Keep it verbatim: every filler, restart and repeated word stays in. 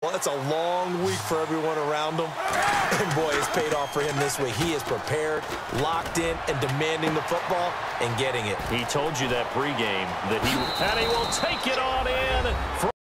Well, it's a long week for everyone around him. And, boy, it's paid off for him this week. He is prepared, locked in, and demanding the football and getting it. He told you that pregame that he, and he will take it on in.